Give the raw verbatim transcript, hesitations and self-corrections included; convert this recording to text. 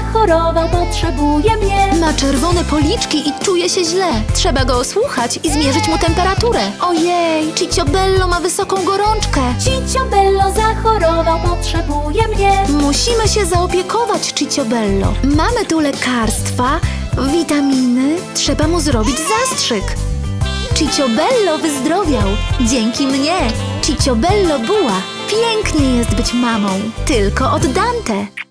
zachorował, potrzebuje mnie. Ma czerwone policzki i czuje się źle. Trzeba go osłuchać i zmierzyć mu temperaturę. Ojej, Cicciobello ma wysoką gorączkę. Cicciobello zachorował, potrzebuje mnie. Musimy się zaopiekować Cicciobello. Mamy tu lekarstwa, witaminy. Trzeba mu zrobić zastrzyk. Cicciobello wyzdrowiał. Dzięki mnie. Cicciobello Buła. Pięknie jest być mamą. Tylko od Dante.